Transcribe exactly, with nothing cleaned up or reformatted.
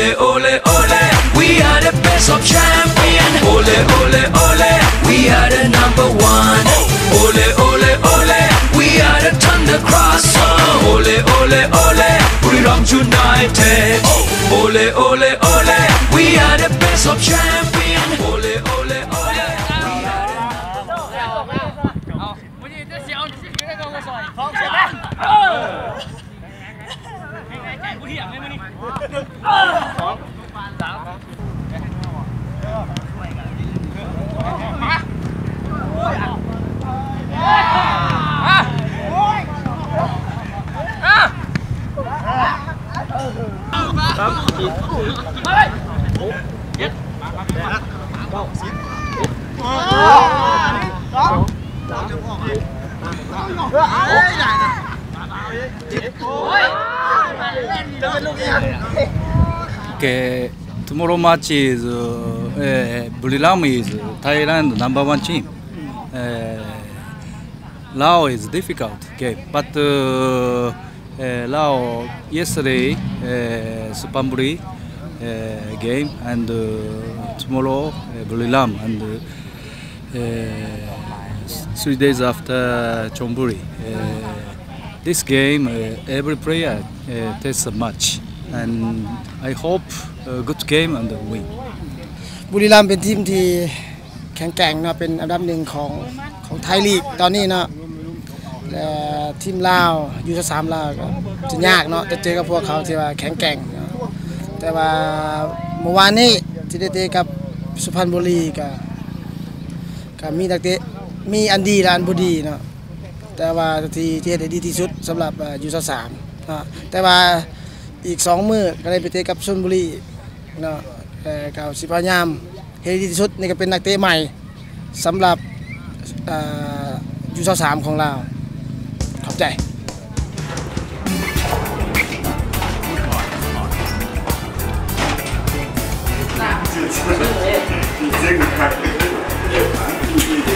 Ole, ole, ole, we are the best of champion. Ole, ole, ole, we are the number one. Ole, ole, ole, we are the Thunder Cross. Ole, ole, ole, Buriram United. Ole, ole, ole, we are the best of champion. Ole, ole, ole. 不是，这小你是绝对跟我说，好，起来。ไก่ผู้ที่อยากเล่นมั้ยนี่สองสามมาโอ้ยอ่ะอ่ะโอ้ยอ่ะสามสี่เฮ้ยเจ็ดเก้าสิบสองสองเฮ้ยได้นะ Okay, tomorrow match is uh, Buriram is Thailand number one team. Uh, Lao is difficult game, but uh, uh, Lao yesterday uh, Suphanburi uh, game and uh, tomorrow uh, Buriram and uh, three days after Chonburi. Uh, This game, uh, every player uh, takes a match, and I hope a good game and win. บุรีรัมย์เป็นทีมที่แข็งแกร่งเนาะเป็นอันดับหนึ่งของของไทยลีกตอนนี้เนาะและทีมลาวยูสิบสามลาวก็จะยากเนาะจะเจอกับพวกเขาที่ว่าแข็งแกร่งเนาะแต่ว่าเมื่อวานนี้ที่ได้เตะกับสุพรรณบุรีก็ก็มีนักเตะมีอันดีและอันบ่ดีเนาะแต่ว่าที่ที่ได้ดีที่สุดสำหรับยูสิบสามเนาะแต่ว่าอีกสองมื้อก็ได้ไปเตะกับชลบุรีเนาะเอ่อก็สิพยายามเฮ็ดดีที่สุดนี่ก็เป็นนักเตะใหม่สำหรับเอ่อยูสิบสามของเราขอบใจ你这个看。